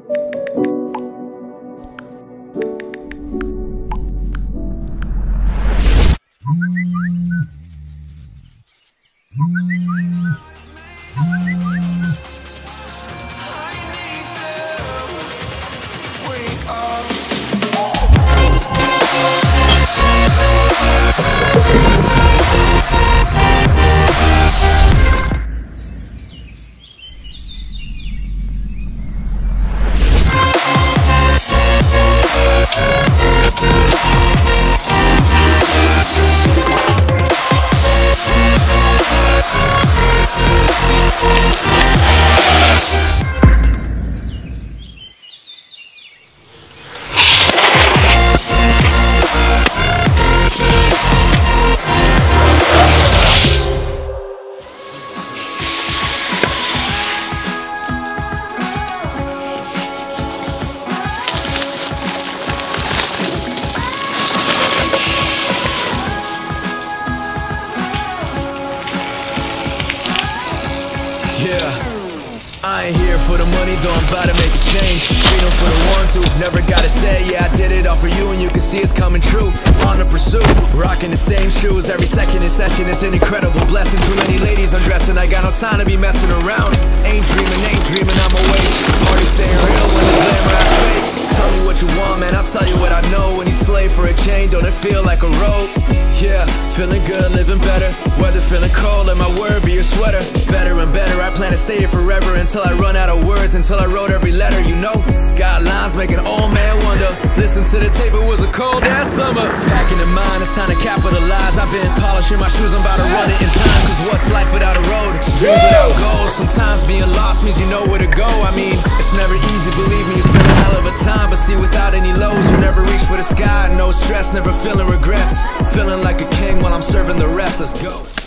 I ain't here for the money, though I'm about to make a change. Freedom for the ones who never gotta say, yeah, I did it all for you, and you can see it's coming true. On the pursuit, rocking the same shoes. Every second in session is an incredible blessing. Too many ladies undressing, I got no time to be messing around. Ain't dreaming, I'm awake. Party staying real when the glamour is fake. Tell me what you want, man, I'll tell you what I know. When you slave for a chain, don't it feel like a rope? Yeah, feeling good, living better. Weather feeling cold, let my word be your sweater. Better and better, I plan to stay here forever until I run out of words, until I wrote every letter, you know. Got lines make an old man wonder. Listen to the tape, it was a cold ass summer. Packing in mind, it's time to capitalize. I've been polishing my shoes, I'm about to run it in time. Cause what's life without a road? Dreams without goals. Sometimes being lost means you know where to go. I mean, it's never easy, believe me, it's been a hell of a time. But see, without any lows, you never reach for the sky. No stress, never feeling regrets. Feeling like a king while I'm serving the rest, let's go.